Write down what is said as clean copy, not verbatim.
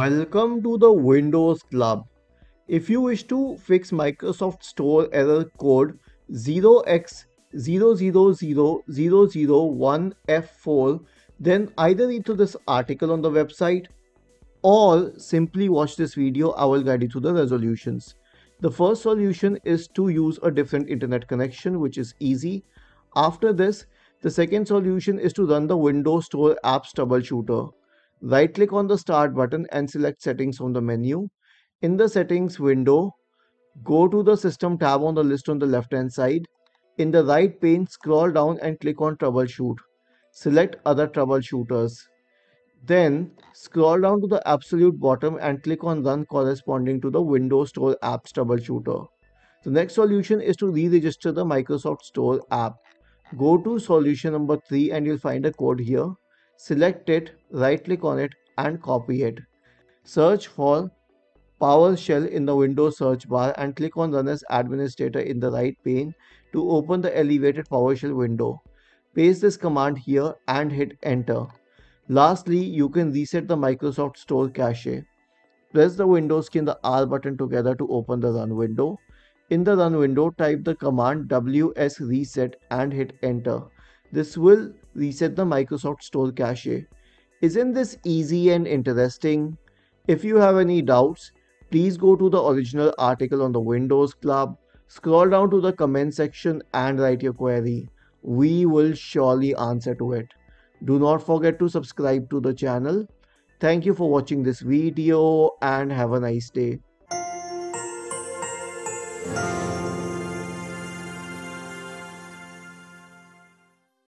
Welcome to the Windows Club. If you wish to fix Microsoft Store error code 0x000001F4, then either read through this article on the website or simply watch this video. I will guide you through the resolutions. The first solution is to use a different internet connection, which is easy. After this, the second solution is to run the Windows Store Apps Troubleshooter. Right click on the Start button and select Settings from the menu. In the Settings window, go to the System tab on the list on the left hand side. In the right pane, scroll down and click on Troubleshoot. Select Other Troubleshooters. Then scroll down to the absolute bottom and click on Run corresponding to the Windows Store Apps Troubleshooter. The next solution is to re-register the Microsoft Store app. Go to solution number 3 and you'll find a code here. Select it, right click on it and copy it. Search for PowerShell in the Windows search bar and click on Run as Administrator in the right pane to open the elevated PowerShell window. Paste this command here and hit enter. Lastly, you can reset the Microsoft Store cache. Press the Windows key and the R button together to open the Run window. In the Run window, type the command ws reset and hit enter. This will reset the Microsoft Store cache. Isn't this easy and interesting? If you have any doubts, please go to the original article on the Windows Club, scroll down to the comment section and write your query. We will surely answer to it. Do not forget to subscribe to the channel. Thank you for watching this video and have a nice day.